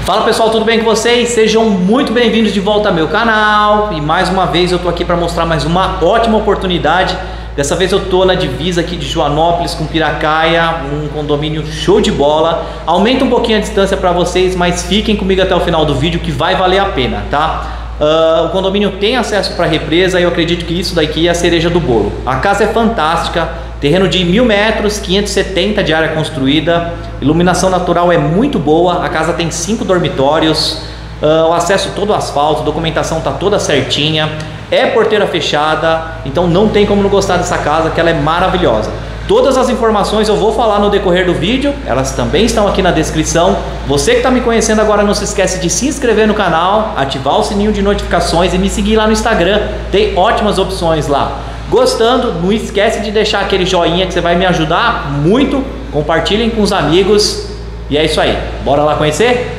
Fala pessoal, tudo bem com vocês? Sejam muito bem-vindos de volta ao meu canal. E mais uma vez eu tô aqui para mostrar mais uma ótima oportunidade. Dessa vez eu tô na divisa aqui de Joanópolis com Piracaia, um condomínio show de bola. Aumenta um pouquinho a distância para vocês, mas fiquem comigo até o final do vídeo que vai valer a pena, tá? O condomínio tem acesso para represa e eu acredito que isso daqui é a cereja do bolo. A casa é fantástica, terreno de 1000 metros, 570 de área construída, iluminação natural é muito boa, a casa tem 5 dormitórios, o acesso todo asfalto, documentação tá toda certinha, é porteira fechada, então não tem como não gostar dessa casa, que ela é maravilhosa. Todas as informações eu vou falar no decorrer do vídeo, elas também estão aqui na descrição. Você que está me conhecendo agora, não se esquece de se inscrever no canal, ativar o sininho de notificações e me seguir lá no Instagram, tem ótimas opções lá. Gostando, não esquece de deixar aquele joinha que você vai me ajudar muito, compartilhem com os amigos e é isso aí, bora lá conhecer?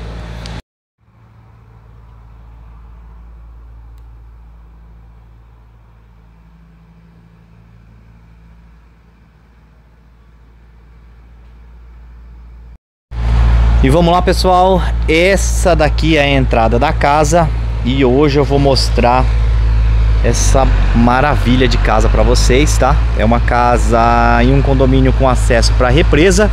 E vamos lá pessoal, essa daqui é a entrada da casa e hoje eu vou mostrar essa maravilha de casa para vocês, tá? É uma casa em um condomínio com acesso para represa.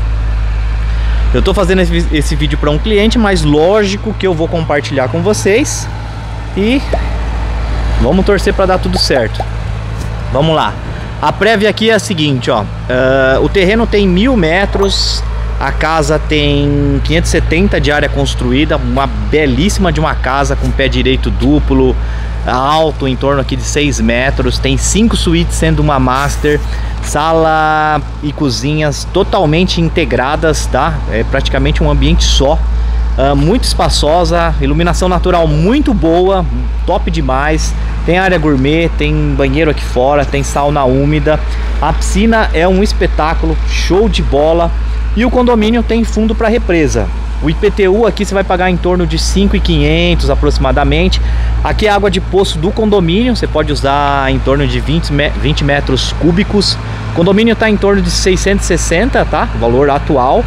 Eu tô fazendo esse vídeo para um cliente, mas lógico que eu vou compartilhar com vocês e vamos torcer para dar tudo certo. Vamos lá. A prévia aqui é a seguinte, ó, o terreno tem 1000 metros. A casa tem 570 de área construída, uma belíssima de uma casa com pé direito duplo, alto em torno aqui de 6 metros, tem 5 suítes sendo uma master, sala e cozinhas totalmente integradas, tá? É praticamente um ambiente só, muito espaçosa, iluminação natural muito boa, top demais, tem área gourmet, tem banheiro aqui fora, tem sauna úmida, a piscina é um espetáculo, show de bola. E o condomínio tem fundo para represa. O IPTU aqui você vai pagar em torno de 5.500 aproximadamente. Aqui é água de poço do condomínio, você pode usar em torno de 20 metros cúbicos. O condomínio está em torno de 660, tá? O valor atual.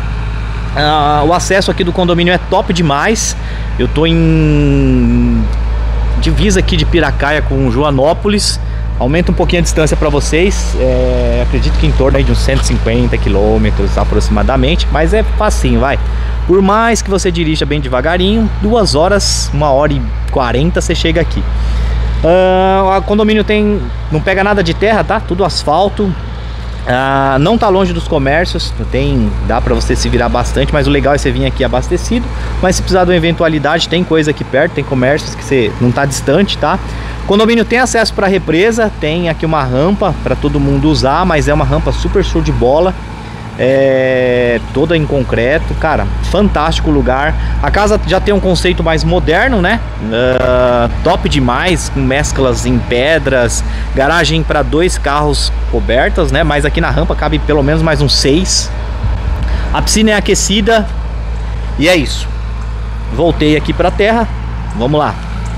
O acesso aqui do condomínio é top demais. Eu tô em divisa aqui de Piracaia com Joanópolis. Aumenta um pouquinho a distância para vocês, acredito que em torno aí de uns 150 quilômetros aproximadamente, mas é facinho, vai. Por mais que você dirija bem devagarinho, 2 horas, 1h40 você chega aqui. O condomínio não pega nada de terra, tá? Tudo asfalto. Não tá longe dos comércios, dá para você se virar bastante, mas o legal é você vir aqui abastecido. Mas se precisar de uma eventualidade, tem coisa aqui perto, tem comércios que você não tá distante, tá? O condomínio tem acesso para represa, tem aqui uma rampa para todo mundo usar, mas é uma rampa super show de bola, toda em concreto, cara, fantástico lugar. A casa já tem um conceito mais moderno, né? Top demais, com mesclas em pedras, garagem para 2 carros cobertas, né? Mas aqui na rampa cabe pelo menos mais uns 6. A piscina é aquecida e é isso. Voltei aqui para a terra, vamos lá.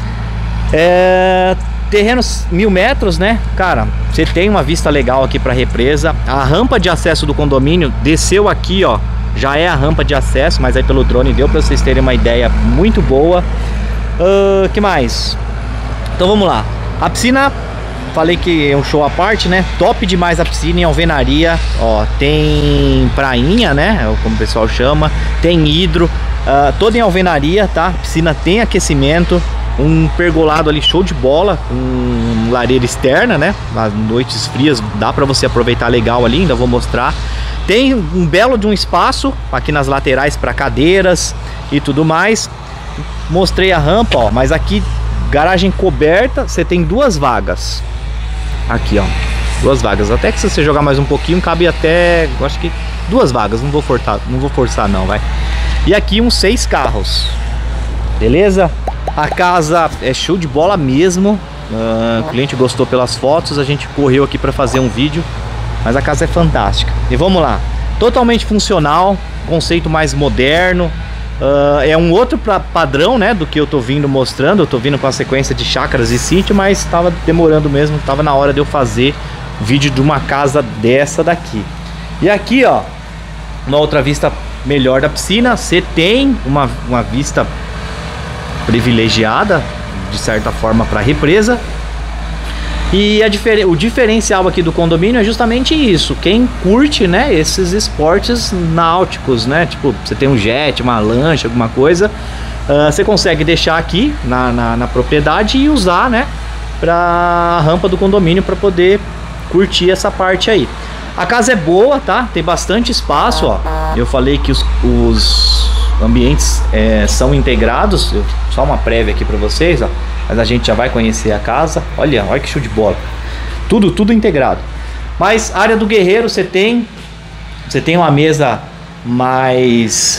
Terrenos 1000 metros, né? Cara, você tem uma vista legal aqui para represa. A rampa de acesso do condomínio desceu aqui, ó. Já é a rampa de acesso, mas aí pelo drone deu para vocês terem uma ideia muito boa. Que mais? Então vamos lá. A piscina, falei que é um show à parte, né? Top demais a piscina em alvenaria. Ó, tem prainha, né? Como o pessoal chama. Tem hidro, toda em alvenaria, tá? A piscina tem aquecimento. Um pergolado ali show de bola, com lareira externa, né? Nas noites frias dá para você aproveitar legal ali, ainda vou mostrar. Tem um belo de um espaço aqui nas laterais para cadeiras e tudo mais. Mostrei a rampa, ó, mas aqui garagem coberta, você tem 2 vagas. Aqui, ó, 2 vagas. Até que se você jogar mais um pouquinho, cabe até, eu acho que 2 vagas, não vou forçar não, vai. E aqui uns 6 carros. Beleza? A casa é show de bola mesmo. O cliente gostou pelas fotos, a gente correu aqui para fazer um vídeo, mas a casa é fantástica. E vamos lá, totalmente funcional, conceito mais moderno. É um outro padrão, né, do que eu tô vindo mostrando. Eu tô vindo com a sequência de chácaras e sítio, mas estava demorando mesmo, estava na hora de eu fazer vídeo de uma casa dessa daqui. E aqui, ó, uma outra vista melhor da piscina. Você tem uma vista privilegiada, de certa forma, para a represa. E o diferencial aqui do condomínio é justamente isso. Quem curte, né, esses esportes náuticos, né? Tipo, você tem um jet, uma lancha, alguma coisa, você consegue deixar aqui na propriedade e usar, né, para a rampa do condomínio para poder curtir essa parte aí. A casa é boa, tá? Tem bastante espaço, ó. Eu falei que os ambientes são integrados. Só uma prévia aqui para vocês, ó. Mas a gente já vai conhecer a casa. Olha que show de bola. Tudo integrado. Mas área do guerreiro você tem uma mesa mais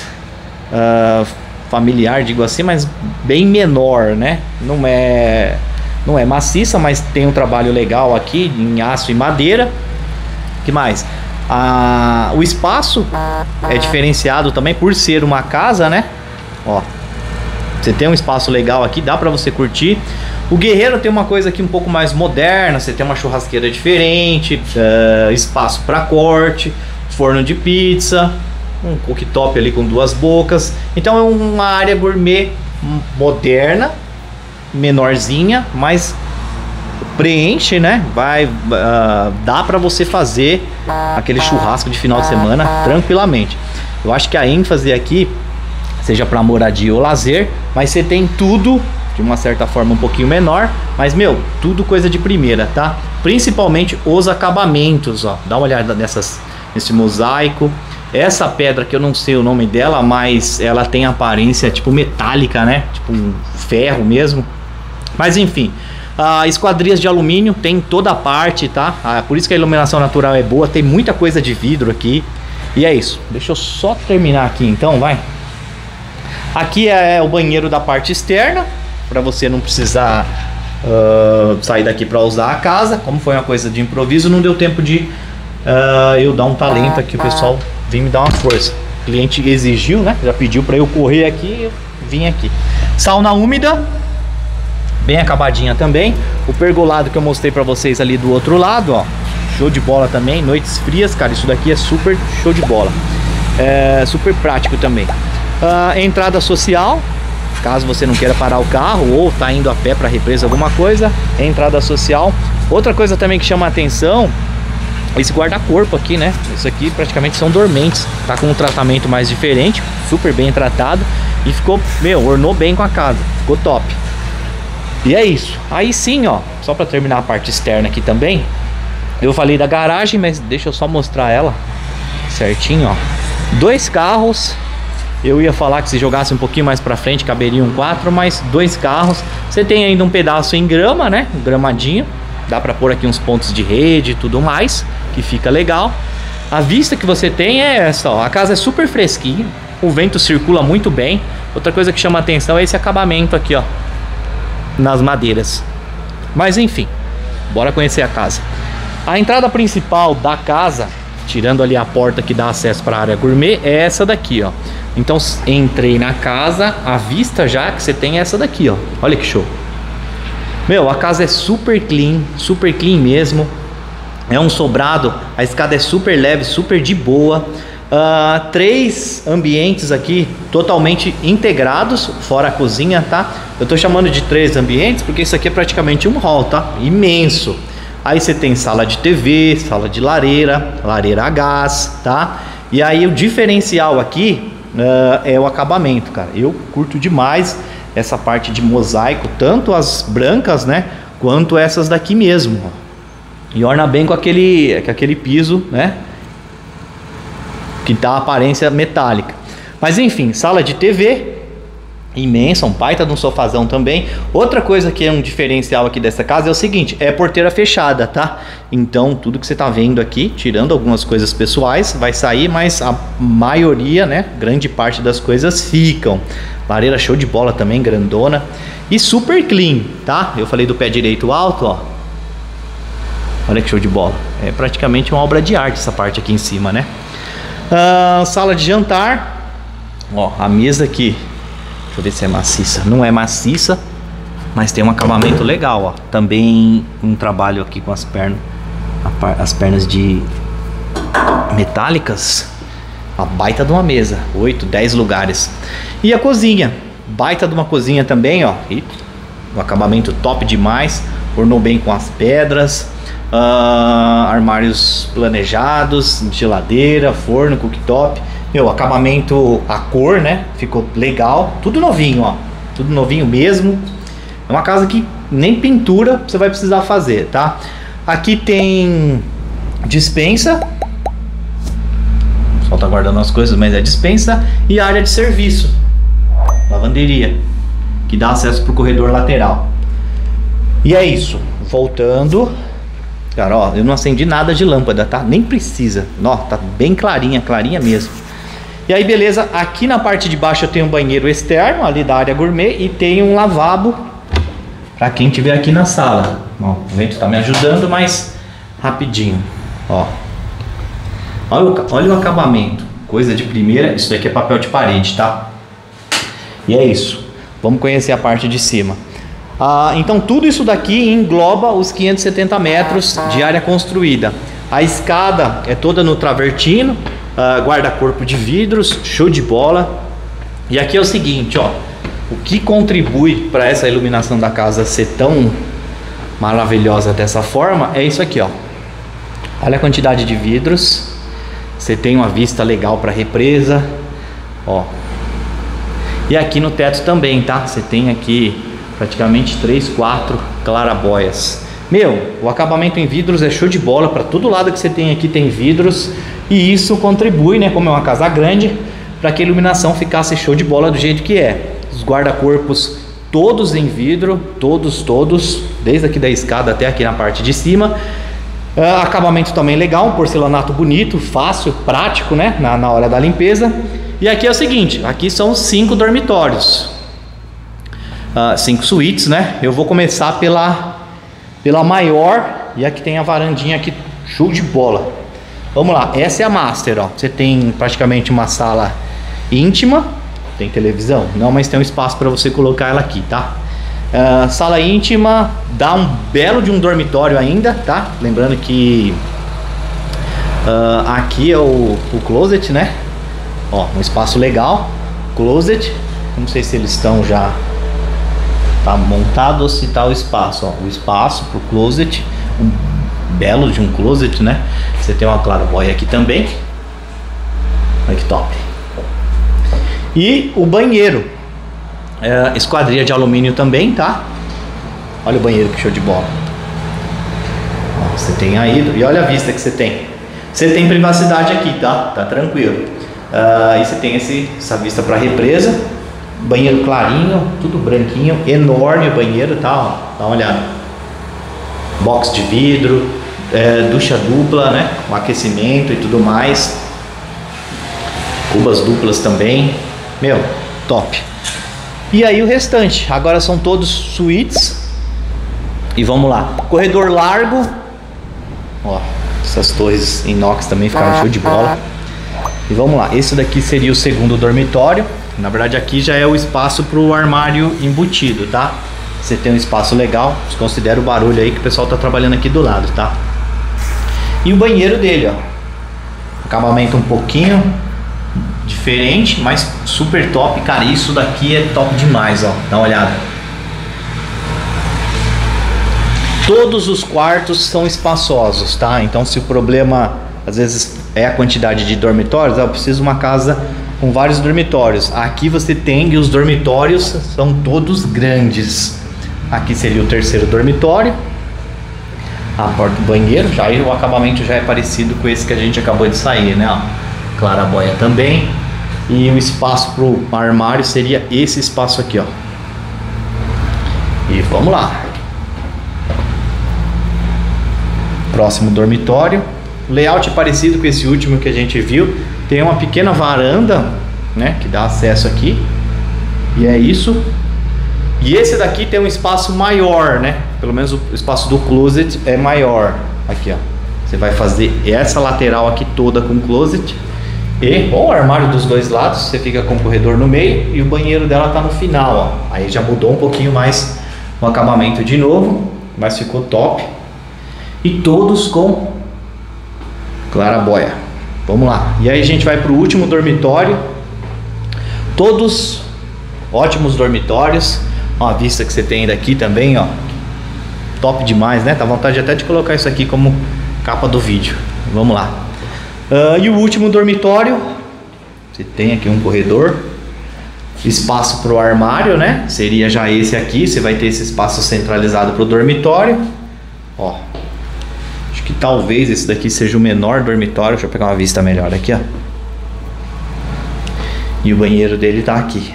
familiar, digo assim, mas bem menor, né? Não é maciça, mas tem um trabalho legal aqui em aço e madeira. Que mais? O espaço é diferenciado também por ser uma casa, né? Ó, você tem um espaço legal aqui, dá pra você curtir. O guerreiro tem uma coisa aqui um pouco mais moderna. Você tem uma churrasqueira diferente, espaço para corte, forno de pizza, um cooktop ali com 2 bocas. Então é uma área gourmet moderna, menorzinha, mas preenche, né? Dá pra você fazer aquele churrasco de final de semana tranquilamente. Eu acho que a ênfase aqui, seja para moradia ou lazer, mas você tem tudo de uma certa forma um pouquinho menor, mas tudo coisa de primeira, tá? Principalmente os acabamentos, ó. Dá uma olhada nesse mosaico. Essa pedra que eu não sei o nome dela, mas ela tem aparência tipo metálica, né? Tipo um ferro mesmo. Mas enfim, esquadrias de alumínio tem toda a parte, tá? Por isso que a iluminação natural é boa. Tem muita coisa de vidro aqui. E é isso. Deixa eu só terminar aqui então, vai. Aqui é o banheiro da parte externa, para você não precisar sair daqui para usar a casa. Como foi uma coisa de improviso, não deu tempo de eu dar um talento aqui. O pessoal vim me dar uma força. O cliente exigiu, né? Já pediu para eu correr aqui, eu vim aqui. Sauna úmida, bem acabadinha também. O pergolado que eu mostrei para vocês ali do outro lado, ó, show de bola também. Noites frias, cara, isso daqui é super show de bola. Super prático também. Entrada social, caso você não queira parar o carro ou tá indo a pé para represa, alguma coisa, entrada social. Outra coisa também que chama a atenção, esse guarda-corpo aqui, né? Isso aqui praticamente são dormentes, tá com um tratamento mais diferente, super bem tratado e ficou, ornou bem com a casa, ficou top. E é isso. Aí sim, ó, só para terminar a parte externa aqui também, eu falei da garagem, mas deixa eu só mostrar ela certinho, ó. 2 carros. Eu ia falar que se jogasse um pouquinho mais pra frente caberiam 4, mas 2 carros. Você tem ainda um pedaço em grama, né? Um gramadinho. Dá pra pôr aqui uns pontos de rede e tudo mais, que fica legal. A vista que você tem é essa, ó. A casa é super fresquinha, o vento circula muito bem. Outra coisa que chama a atenção é esse acabamento aqui, ó, nas madeiras. Mas enfim, bora conhecer a casa. A entrada principal da casa, tirando ali a porta que dá acesso para a área gourmet, é essa daqui, ó. Então entrei na casa, a vista já que você tem é essa daqui, ó. Olha que show. A casa é super clean mesmo. É um sobrado, a escada é super leve, super de boa. 3 ambientes aqui totalmente integrados, fora a cozinha, tá? Eu tô chamando de 3 ambientes porque isso aqui é praticamente um hall, tá? Imenso. Aí você tem sala de TV, sala de lareira a gás, tá? E aí o diferencial aqui é o acabamento, cara. Eu curto demais essa parte de mosaico, tanto as brancas, né, quanto essas daqui mesmo, ó. E orna bem com aquele piso, né, que dá uma aparência metálica. Mas enfim, sala de TV imensa, um baita de um sofazão também. Outra coisa que é um diferencial aqui dessa casa é o seguinte, é porteira fechada, tá? Então tudo que você tá vendo aqui, tirando algumas coisas pessoais, vai sair, mas a maioria, né, grande parte das coisas ficam. Lareira show de bola também, grandona e super clean, tá? Eu falei do pé direito alto, ó. Olha que show de bola. É praticamente uma obra de arte essa parte aqui em cima, né? Sala de jantar. Ó, a mesa aqui, deixa eu ver se é maciça. Não é maciça, mas tem um acabamento legal, ó. Também um trabalho aqui com as pernas de metálicas. Uma baita de uma mesa, 8, 10 lugares. E a cozinha, baita de uma cozinha também, ó. E o acabamento top demais. Ornou bem com as pedras. Armários planejados, geladeira, forno, cooktop. Meu, acabamento, a cor, né? Ficou legal. Tudo novinho, ó. Tudo novinho mesmo. É uma casa que nem pintura você vai precisar fazer, tá? Aqui tem dispensa. O pessoal tá guardando as coisas, mas é dispensa. E área de serviço. Lavanderia. Que dá acesso pro corredor lateral. E é isso. Voltando. Cara, ó, eu não acendi nada de lâmpada, tá? Nem precisa. Ó, tá bem clarinha, clarinha mesmo. E aí, beleza. Aqui na parte de baixo eu tenho um banheiro externo, ali da área gourmet. E tem um lavabo pra quem tiver aqui na sala. Ó, o vento tá me ajudando, mas rapidinho. Ó. Olha o acabamento. Coisa de primeira. Isso daqui é papel de parede, tá? E é isso. Vamos conhecer a parte de cima. Então tudo isso daqui engloba os 570 metros de área construída. A escada é toda no travertino, guarda-corpo de vidros, show de bola. E aqui é o seguinte, ó, o que contribui para essa iluminação da casa ser tão maravilhosa dessa forma é isso aqui, ó. Olha a quantidade de vidros. Você tem uma vista legal para a represa, ó. E aqui no teto também, tá? Você tem aqui praticamente 3, 4 clarabóias. Meu, o acabamento em vidros é show de bola. Para todo lado que você tem aqui tem vidros. E isso contribui, né, como é uma casa grande, para que a iluminação ficasse show de bola do jeito que é. Os guarda-corpos todos em vidro, todos, desde aqui da escada até aqui na parte de cima. Acabamento também legal, um porcelanato bonito, fácil, prático, né, na hora da limpeza. E aqui é o seguinte, aqui são 5 dormitórios. 5 suítes, né? Eu vou começar pela maior. E aqui tem a varandinha aqui, show de bola. Vamos lá, essa é a master, ó. Você tem praticamente uma sala íntima. Tem televisão? Não, mas tem um espaço para você colocar ela aqui, tá? Sala íntima, dá um belo de um dormitório ainda, tá? Lembrando que aqui é o closet, né? Ó, um espaço legal, closet. Não sei se eles estão já tá montado ou se tá o espaço, ó. O espaço pro closet, um belo de um closet, né? Você tem uma claraboia aqui também. Olha que top. E o banheiro, esquadria de alumínio também, tá? Olha o banheiro, que show de bola. Ó, você tem aí, e olha a vista que você tem. Você tem privacidade aqui, tá? Tá tranquilo. E você tem essa vista para represa. Banheiro clarinho, tudo branquinho, enorme o banheiro, tá? Ó, dá uma olhada. Box de vidro, ducha dupla, né? Com aquecimento e tudo mais. Cubas duplas também. Meu, top. E aí o restante, agora são todos suítes. E vamos lá. Corredor largo. Ó, essas torres inox também ficaram show de bola. E vamos lá, esse daqui seria o segundo dormitório. Na verdade aqui já é o espaço para o armário embutido, tá? Você tem um espaço legal, considera o barulho aí que o pessoal tá trabalhando aqui do lado, tá? E o banheiro dele, ó. Acabamento um pouquinho diferente, mas super top. Cara, isso daqui é top demais, ó. Dá uma olhada. Todos os quartos são espaçosos, tá? Então se o problema às vezes é a quantidade de dormitórios, eu preciso de uma casa com vários dormitórios. Aqui você tem, e os dormitórios são todos grandes. Aqui seria o terceiro dormitório. A porta do banheiro, já o acabamento já é parecido com esse que a gente acabou de sair, né? Ó, claraboia também. E o espaço para o armário seria esse espaço aqui, ó. E vamos lá. Próximo dormitório. O layout é parecido com esse último que a gente viu. Tem uma pequena varanda, né, que dá acesso aqui. E é isso. E esse daqui tem um espaço maior, né? Pelo menos o espaço do closet é maior. Aqui, ó. Você vai fazer essa lateral aqui toda com closet. E o armário dos dois lados. Você fica com o corredor no meio. E o banheiro dela tá no final, ó. Aí já mudou um pouquinho mais o acabamento de novo. Mas ficou top. E todos com claraboia. Vamos lá. E aí a gente vai pro último dormitório. Todos ótimos dormitórios. Ó, a vista que você tem daqui também, ó. Top demais, né? Tá vontade até de colocar isso aqui como capa do vídeo. Vamos lá. E o último dormitório. Você tem aqui um corredor. Espaço pro armário, né? Seria já esse aqui. Você vai ter esse espaço centralizado pro dormitório. Ó. Acho que talvez esse daqui seja o menor dormitório. Deixa eu pegar uma vista melhor aqui, ó. E o banheiro dele tá aqui.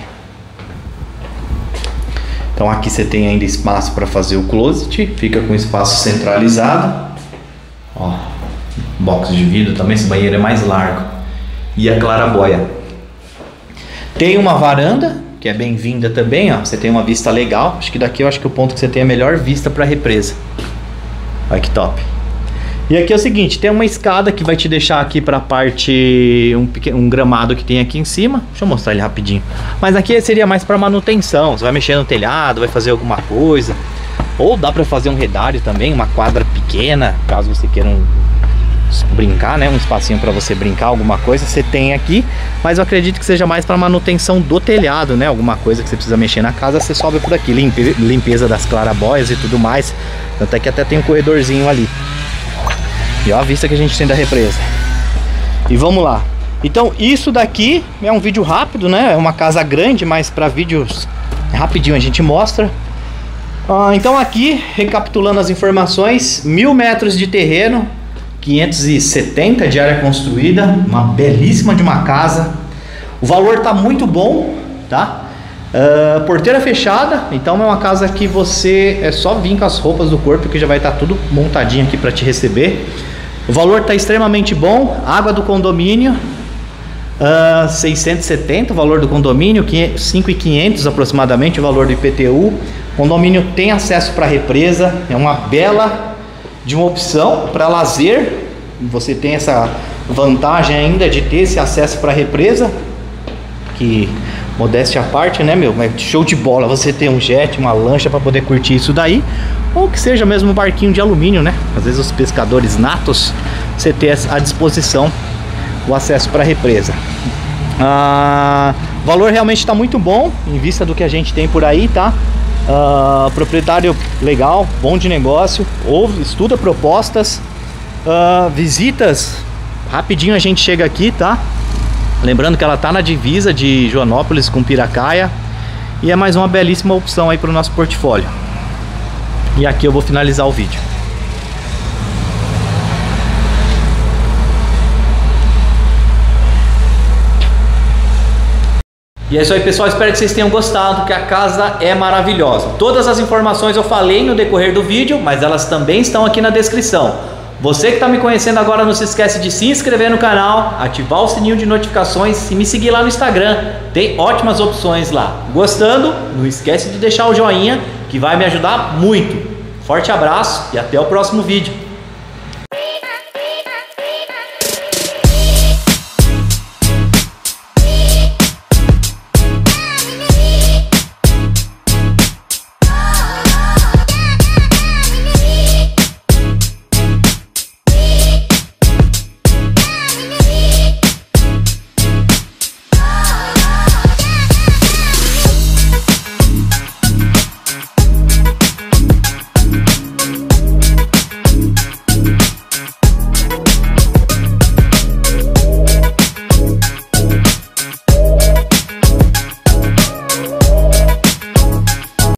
Então aqui você tem ainda espaço para fazer o closet. Fica com espaço centralizado. Ó, box de vidro também. Esse banheiro é mais largo. E a claraboia. Tem uma varanda, que é bem-vinda também, ó. Você tem uma vista legal. Acho que daqui o ponto que você tem a melhor vista para a represa. Olha que top. E aqui é o seguinte, tem uma escada que vai te deixar aqui para a parte, um gramado que tem aqui em cima. Deixa eu mostrar ele rapidinho. Mas aqui seria mais para manutenção. Você vai mexer no telhado, vai fazer alguma coisa. Ou dá para fazer um redário também, uma quadra pequena, caso você queira brincar, né? Um espacinho para você brincar, alguma coisa você tem aqui. Mas eu acredito que seja mais para manutenção do telhado, né? Alguma coisa que você precisa mexer na casa, você sobe por aqui. Limpeza das clarabóias e tudo mais. Tanto é que até tem um corredorzinho ali. E ó a vista que a gente tem da represa. E vamos lá. Então isso daqui é um vídeo rápido, né? É uma casa grande, mas para vídeos rapidinho a gente mostra. Então aqui, recapitulando as informações, 1000 metros de terreno, 570 de área construída, uma belíssima de uma casa. O valor tá muito bom, tá? Porteira fechada, então é uma casa que você é só vir com as roupas do corpo que já vai estar tudo montadinho aqui para te receber. O valor está extremamente bom. Água do condomínio 670 o valor do condomínio, 5.500 aproximadamente o valor do IPTU. O condomínio tem acesso para represa, é uma bela de uma opção para lazer. Você tem essa vantagem ainda de ter esse acesso para represa, que modéstia à parte, né, meu? É show de bola você ter um jet, uma lancha para poder curtir isso daí. Ou que seja mesmo um barquinho de alumínio, né? Às vezes os pescadores natos, você ter à disposição o acesso para a represa. O valor realmente está muito bom em vista do que a gente tem por aí, tá? Proprietário legal, bom de negócio, estuda propostas, visitas, rapidinho a gente chega aqui, tá? Lembrando que ela tá na divisa de Joanópolis com Piracaia. E é mais uma belíssima opção aí para o nosso portfólio. E aqui eu vou finalizar o vídeo. E é isso aí, pessoal, espero que vocês tenham gostado, que a casa é maravilhosa. Todas as informações eu falei no decorrer do vídeo, mas elas também estão aqui na descrição. Você que está me conhecendo agora, não se esquece de se inscrever no canal, ativar o sininho de notificações e me seguir lá no Instagram. Tem ótimas opções lá. Gostando? Não esquece de deixar o joinha, que vai me ajudar muito. Forte abraço e até o próximo vídeo.